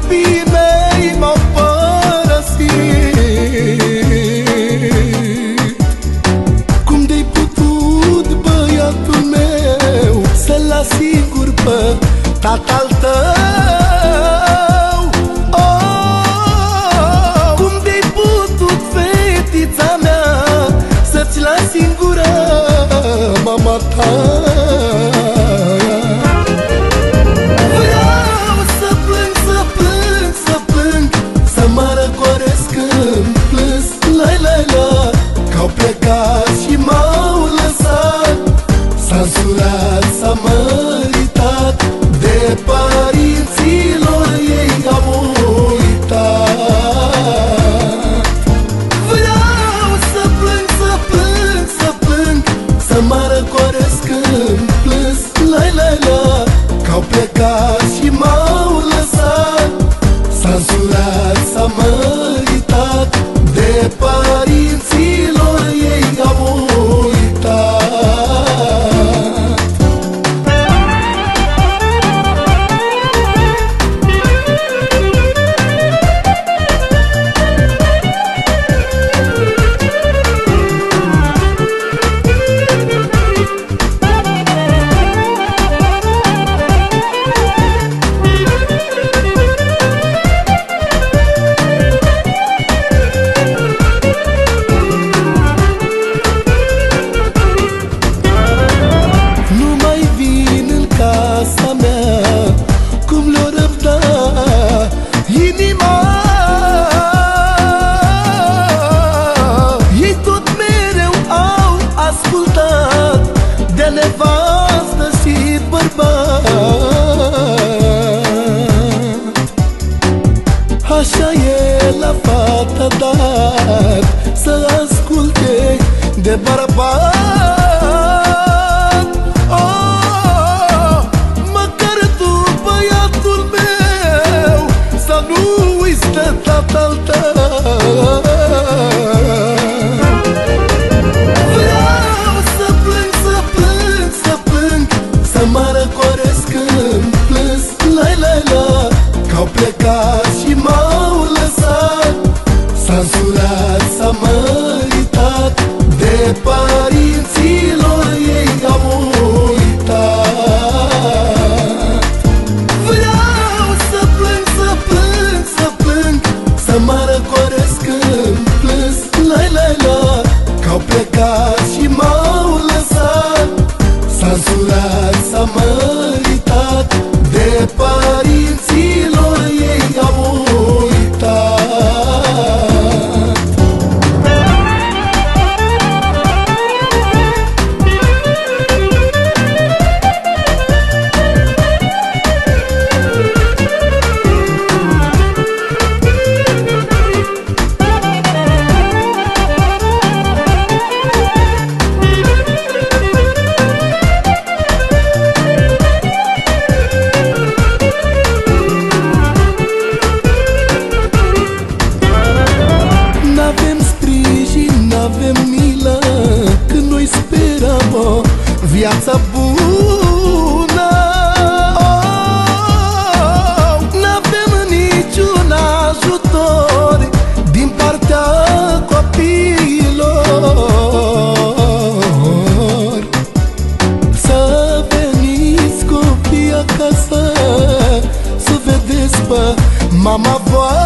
copiii mei m-au părăsit. Cum de-ai putut, băiatul meu, să-l las singur pe tatăl tău? Oh, cum de-ai putut, fetița mea, să-ți las singură mama ta? Vreau să plâng, să plâng, să plâng, să mă răcoresc când plâns. La-la-la, că-au plecat și m-au lăsat, s-a însurat, s-a măritat, de părinților ei au uitat. Vreau să plâng, să plâng, să plâng, să mă răcoresc când plâns. La-la-la, că-au plecat și m-au lăsat, s-a însurat, s-a măritat, de părinților ei au uitat. Cum le-o răbda inima, ei tot mereu au ascultat de nevastă și bărbat. Așa e la fata dat, să asculte de bărbat. Tatăl tău. Vreau să plâng, să plâng, să plâng, să mă răcoresc când plâns. La-la-la, că-au plecat și m-au lăsat, s-a însurat, s-a măritat, de părinților ei au uitat. Vreau să plâng, să plâng, să plâng, să mă răcoresc când plâns. La-la-la, că-au plecat și m-au lăsat, s-a însurat, s-a măritat, de părinților ei au uitat. Viața bună, oh, n-avem niciun ajutor din partea copiilor. Să veniți copii acasă, să vedeți pe mama voastră.